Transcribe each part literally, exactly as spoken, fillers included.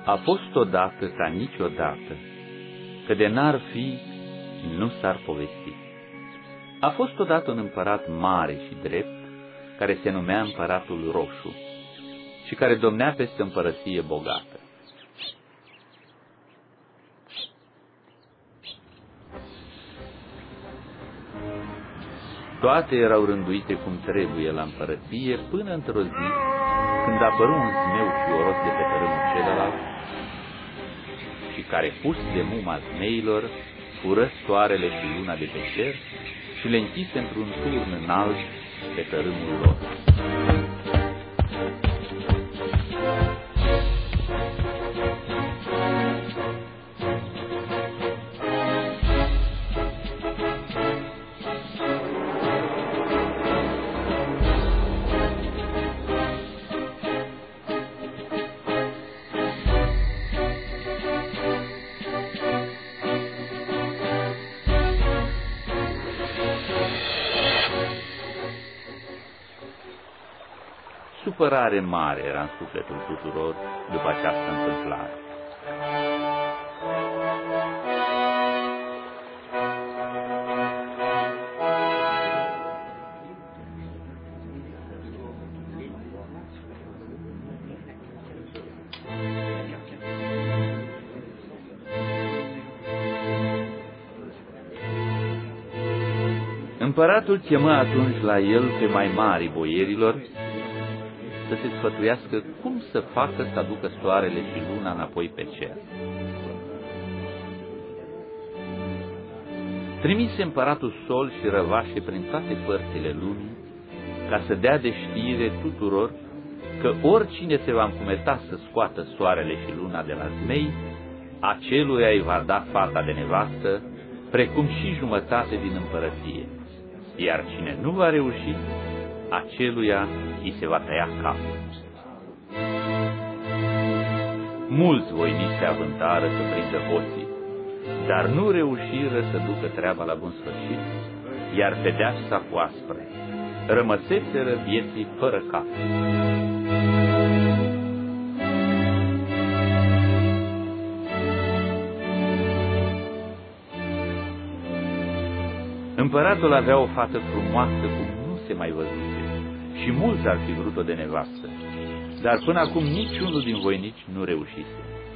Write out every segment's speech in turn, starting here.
A fost odată ca niciodată, că de n-ar fi, nu s-ar povesti. A fost odată un împărat mare și drept, care se numea Împăratul Roșu și care domnea peste împărăție bogată. Toate erau rânduite cum trebuie la împărăție, până într-o zi, când apăru un zmeu fioros de pe tărâmul celălalt, și care, pus de muma zmeilor, fură soarele și luna de pe cer și le închise într-un turn înalt pe tărâmul lor. Supărare mare era în sufletul tuturor după această întâmplare. Împăratul chemă atunci la el pe mai mari boierilor să se sfătuiască cum să facă să aducă soarele și luna înapoi pe cer. Trimise împăratul sol și răvașe prin toate părțile lumii, ca să dea de știre tuturor că oricine se va încumeta să scoată soarele și luna de la zmei, aceluia îi va da fata de nevastă, precum și jumătate din împărăție, iar cine nu va reuși, aceluia îi se va tăia capul. Mulți voinici se avântară să prindă hoții, dar nu reușiră să ducă treaba la bun sfârșit, iar pedeapsa fu aspră. Rămăseseră vieții fără cap. Împăratul avea o fată frumoasă cum nu se mai văzuse și mulți ar fi vrut-o de nevastă, dar până acum niciunul din voinici nu reușise.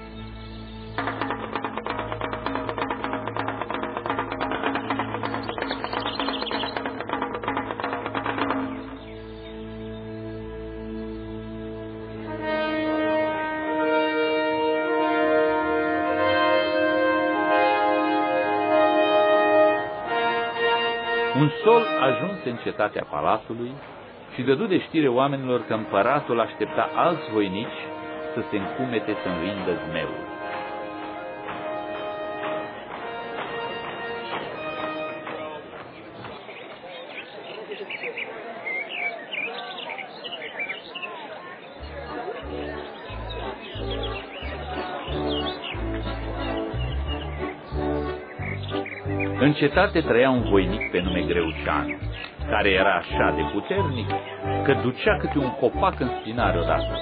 Un sol ajunse în cetatea palatului și dădu de știre oamenilor că împăratul aștepta alți voinici să se încumete să învingă zmeul. În cetate trăia un voinic pe nume Greucean, care era așa de puternic că ducea câte un copac în spinare odată.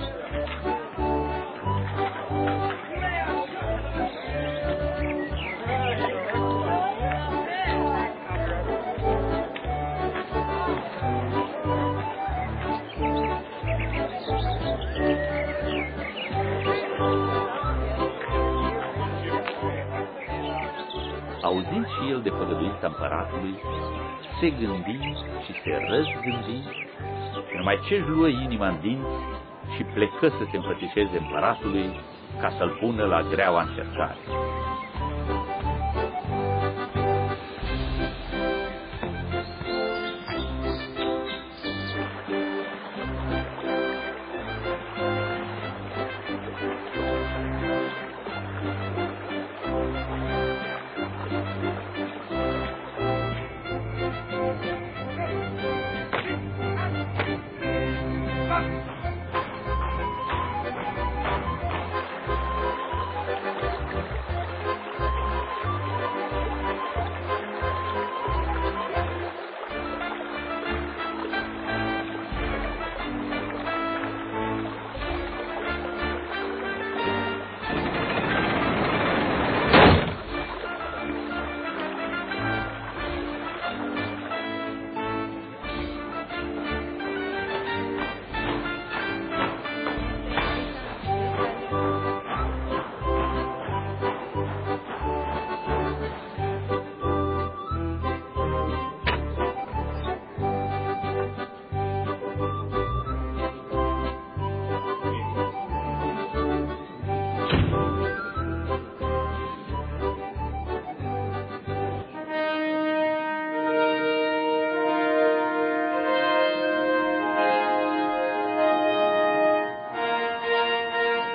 Auzind și el de făgăduința împăratului, se gândi și se răzgândi, și numai ce-și luă inima în dinți și plecă să se înfățișeze împăratului ca să-l pună la greaua încercare.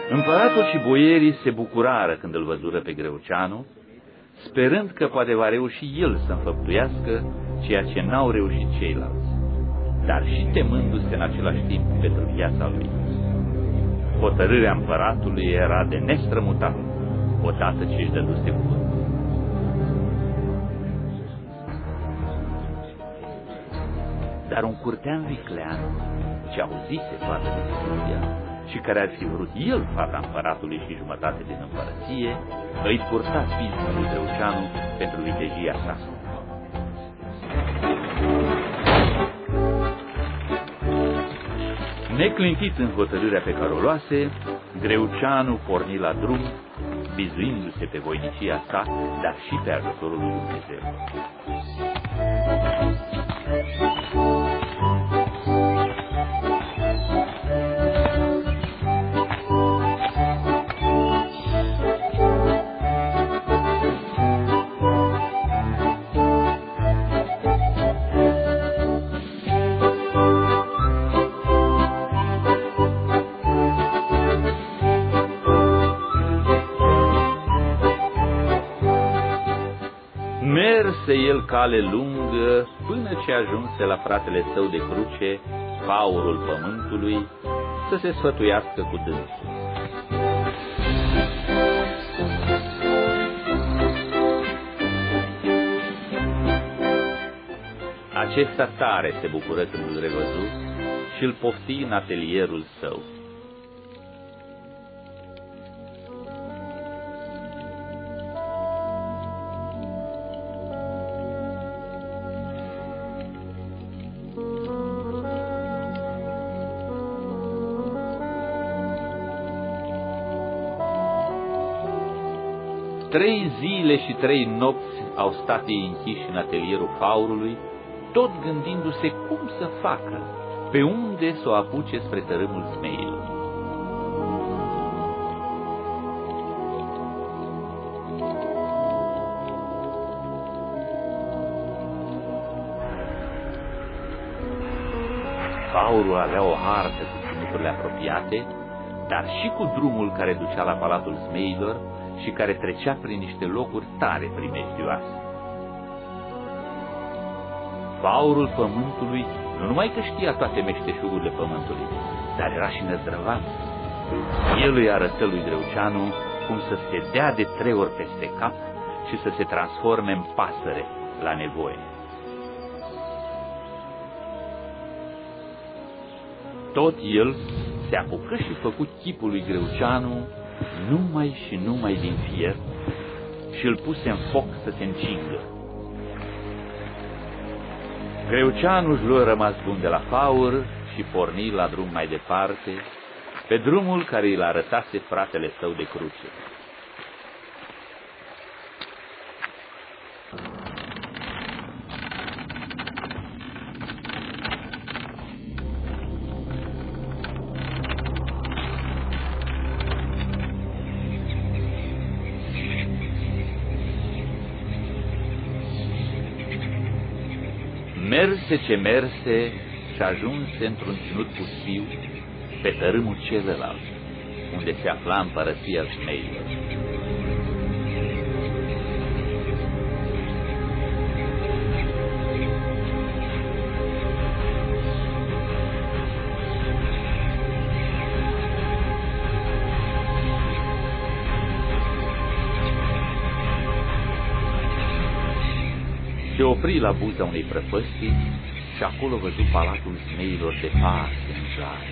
Împăratul și boierii se bucurară când îl văzură pe Greuceanu, sperând că poate va reuși el să înfăptuiască ceea ce n-au reușit ceilalți, dar și temându-se în același timp pentru viața lui. Hotărârea împăratului era de nestrămutat, odată ce își dăduse cuvânt. Dar un curtean viclean, ce auzise toată discuția și care ar fi vrut el fata împăratului și jumătate din împărăție, îi purta pismul lui Greuceanu pentru vitejia sa. Neclintit în hotărârea pe care o luase, Greuceanu porni la drum, bizuindu-se pe voinicia sa, dar și pe ajutorul lui Dumnezeu. Merse el cale lungă până ce ajunse la fratele său de cruce, Faurul Pământului, să se sfătuiască cu dânsul. Acesta tare se bucură când îl revăzu și îl pofti în atelierul său. Trei zile și trei nopți au stat ei închiși în atelierul Faurului, tot gândindu-se cum să facă, pe unde să o apuce spre tărâmul zmeilor. Faurul avea o hartă cu ținuturile apropiate, dar și cu drumul care ducea la Palatul Zmeilor și care trecea prin niște locuri tare primejdioase. Faurul Pământului nu numai că știa toate meșteșugurile pământului, dar era și năzdrăvan. El îi arătă lui Greuceanu cum să se dea de trei ori peste cap și să se transforme în pasăre la nevoie. Tot el se apucă și făcu chipul lui Greuceanu numai și numai din fier și îl puse în foc să se încingă. Greuceanu își luă rămas bun de la Faur și porni la drum mai departe, pe drumul care îl arătase fratele său de cruce. Merse ce merse și ajunse într-un ținut pustiu pe tărâmul celălalt, unde se afla împărăția Zmeilor. Se opri la buza unei prăpăstii și acolo văzu Palatul Zmeilor departe în zare.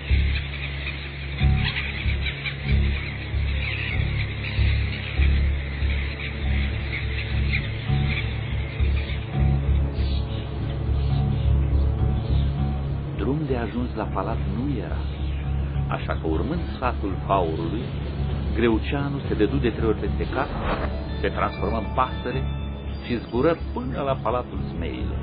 Drum de ajuns la palat nu era, așa că urmând sfatul Faurului, Greuceanu se dădu de trei ori peste cap, se transformă în pasăre și zbură până la Palatul Zmeilor.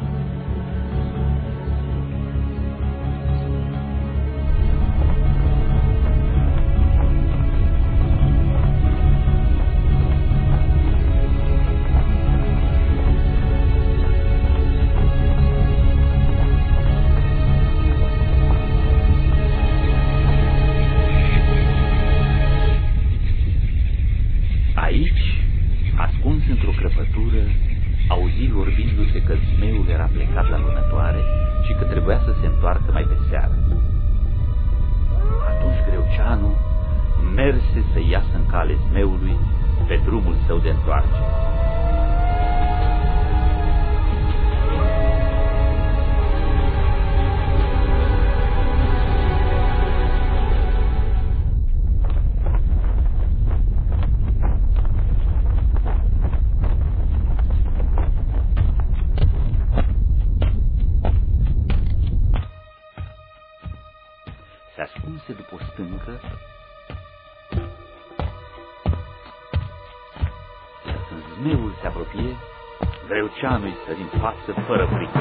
crăpătură, auzi vorbindu-se că zmeul era plecat la vânătoare și că trebuia să se întoarcă mai pe seară. Atunci Greuceanu merse să iasă în cale zmeului pe drumul său de întoarcere. Se ascunse după o stâncă, iar când zmeul se apropie, Greuceanu îi sări în față fără frică.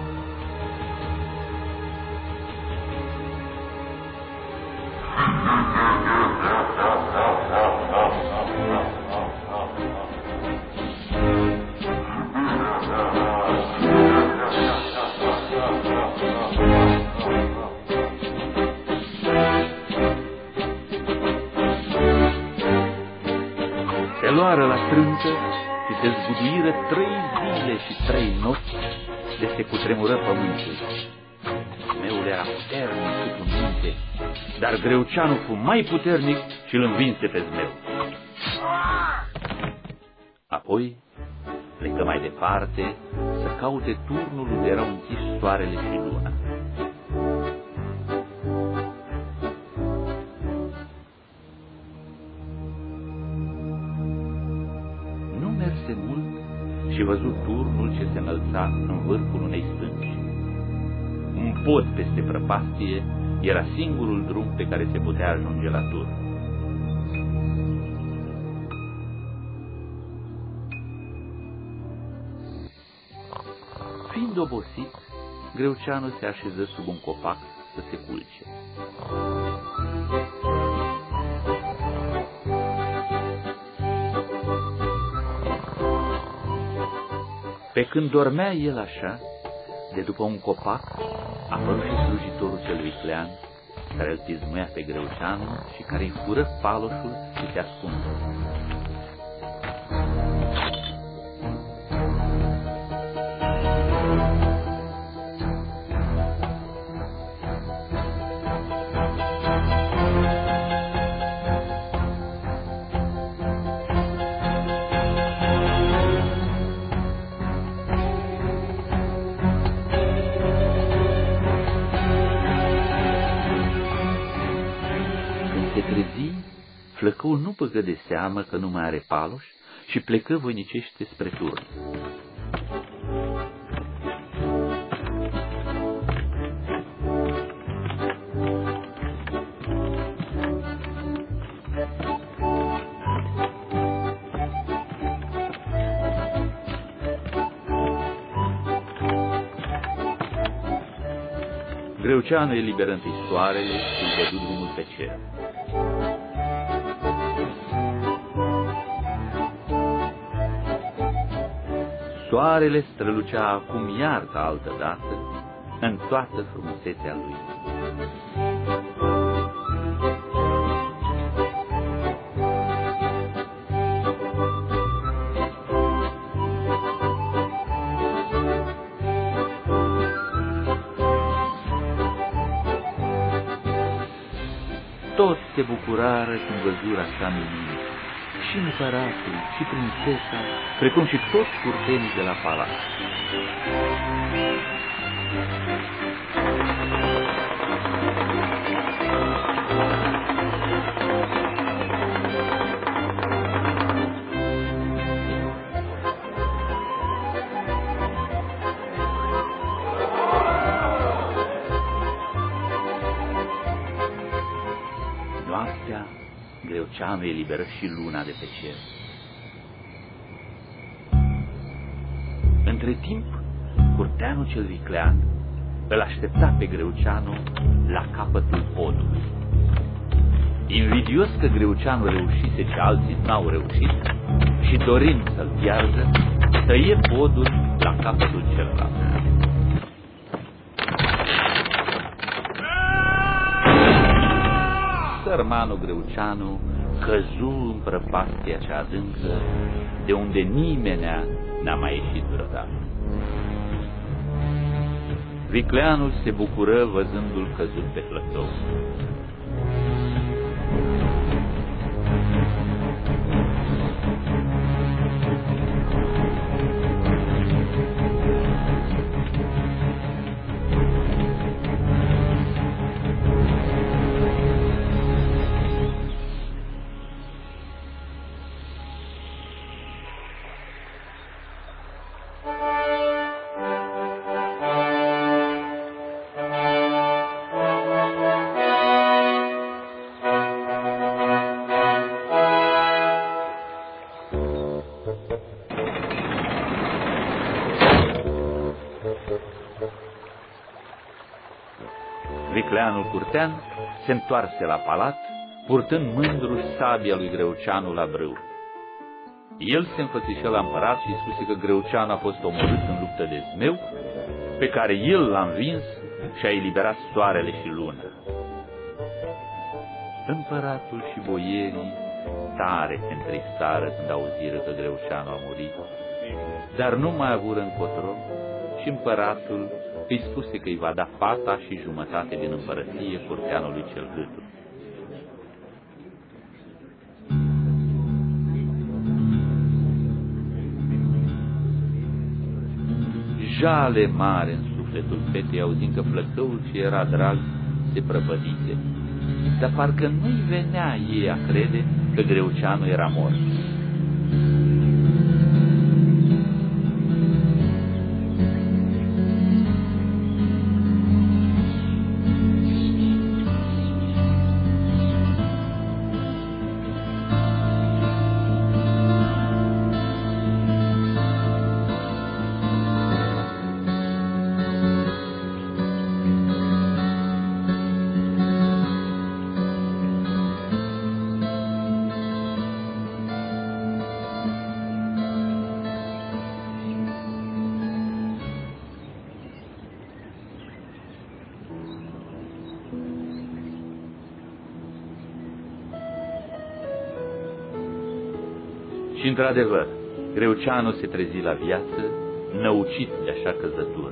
Se luară la strâncă și se zguduiră trei zile și trei nopți de se cutremură pământul. Zmeul era puternic cât un munte, dar Greuceanu fu mai puternic și îl învinse pe zmeu. Apoi plecă mai departe să caute turnul unde erau închiși soarele și luna. Se mult și văzut turnul ce se înălța în vârful unei stânci. Un pod peste prăpastie era singurul drum pe care se putea ajunge la turn. Fiind obosit, Greuceanu se așeză sub un copac să se culce. Pe când dormea el așa, de după un copac, apăru și slujitorul cel viclean, care îl tizmuia pe Greuceanu și care îi fură paloșul și se ascunde. Flăcăul nu băgă de seamă că nu mai are paloș și plecă voinicește spre turn. Greuceanu eliberă întâi soarele și îi dădu drumul pe cer. Soarele strălucea acum iar ca altădată în toată frumusețea lui. Toți se bucurară când văzură așa minune, și împăratul, și prințesa, precum și toți curtenii de la palat. Noaptea, Greuceanu eliberă și luna de pe cer. Între timp, curteanul cel viclean îl aștepta pe Greuceanu la capătul podului. Invidios că Greuceanu reușise ce alții n-au reușit și dorind să-l piardă, tăie podul la capătul celălalt. Sărmanul Greuceanu căzu în prăpastia cea adâncă, de unde nimenea n-a mai ieșit vreodată. Vicleanul se bucură văzându-l căzut pe Flăcău. Vicleanul Curtean se întoarse la palat, purtând mândru sabia lui Greuceanu la brâu. El se înfățișă la împărat și spuse că Greuceanu a fost omorât în luptă de zmeu, pe care el l-a învins și a eliberat soarele și luna. Împăratul și boierii tare se întristară când auziră că Greuceanu a murit, dar nu mai avură încotro și împăratul îi spuse că îi va da fata și jumătate din împărăție Curteanului cel Gâtul. Jale mare în sufletul fetei, auzind că Flăcăul ce era drag se prăpădise, dar parcă nu-i venea ei a crede că Greuceanu era mort. Și într-adevăr, Greuceanu se trezi la viață, năucit de așa căzătură.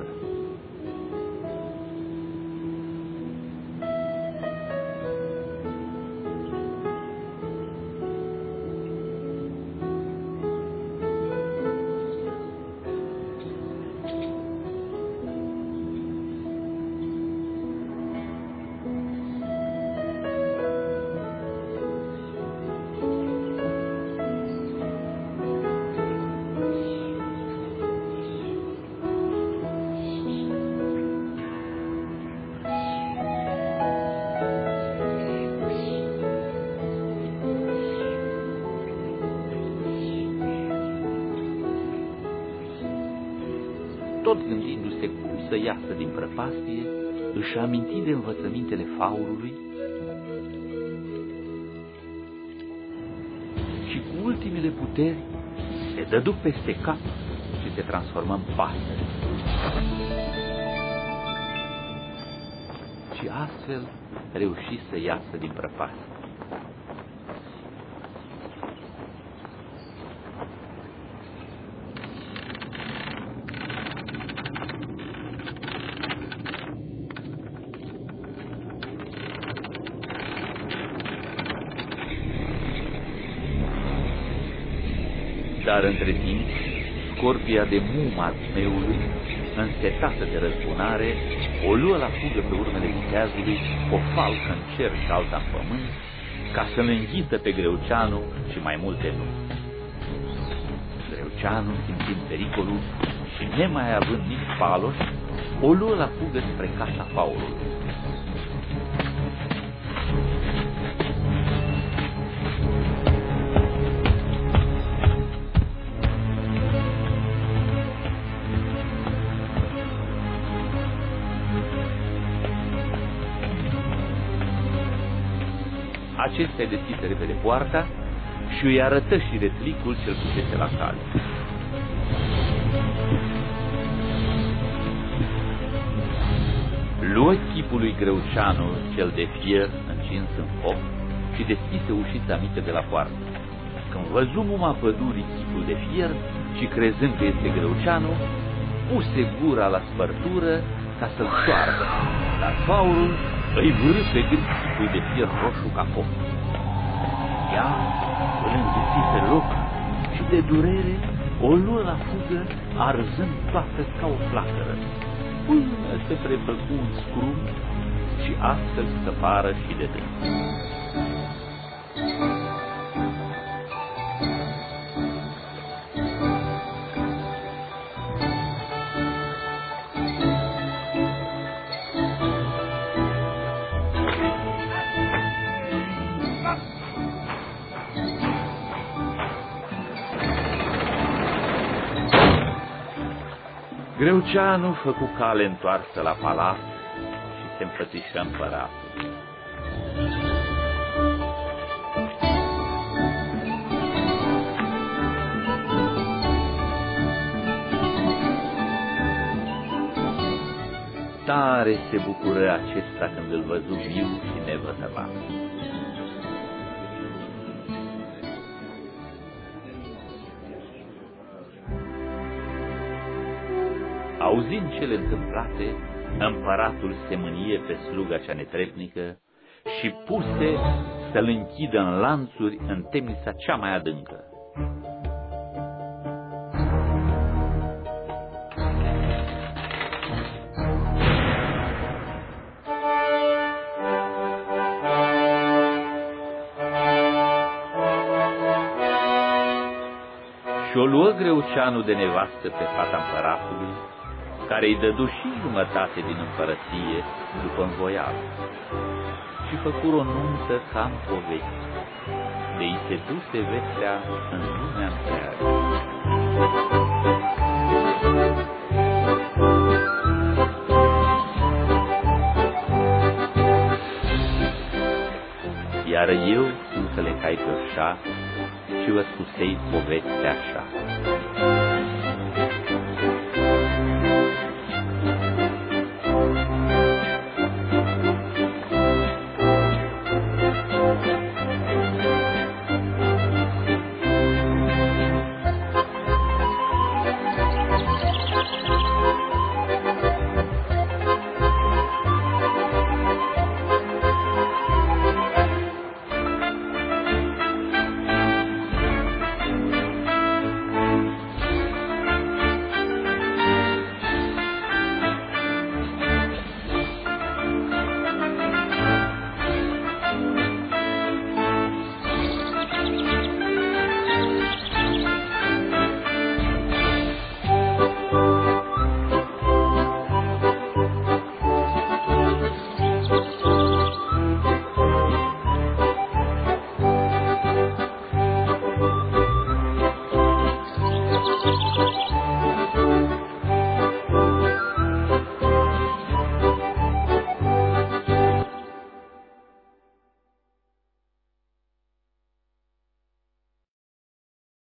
Tot gândindu-se cum să iasă din prăpastie, își aminti de învățămintele faurului și cu ultimele puteri se dădu peste cap și se transformă în pasăre. Și astfel reuși să iasă din prăpastie. Dar între timp, scorpia de muma zmeului, însetată de răzbunare, o luă la fugă pe urmele viteazului, o falcă în cer și alta în pământ, ca să-l înghită pe Greuceanu și mai multe nu. Greuceanu, simțind pericolul și nemai având nici paloș, o luă la fugă spre casa faurului. Acesta îi deschise repede poarta și îi arătă și retlicul ce-l pusese la cale. Luă chipul lui Greuceanu, cel de fier încins în foc, și deschise ușița mică de la poartă. Când văzu muma pădurii chipul de fier și crezând că este Greuceanu, puse gura la spărtură ca să-l soartă, dar faurul îi vârâ pe gât chipul de fier roșu ca foc. Ea îl înghiți pe loc și de durere o luă la fugă, arzând toată ca o flacără, până se prefăcu un scrum și astfel scăpară și de dâns. Greuceanu făcu cale întoarsă la palat și se împățișă împăratul. Tare se bucură acesta când îl văzu viu și nevătămat. Auzind cele întâmplate, împăratul se mânie pe sluga cea netrebnică și puse să-l închidă în lanțuri în temnița cea mai adâncă. Și o luă Greuceanu de nevastă pe fata împăratului, care îi dădu și jumătate din împărăție după învoială. Și făcură o nuntă ca în povești, de-i se duse vestea în lumea întreagă. Iar eu sunt să le cai pe așa și vă spusei povestea așa.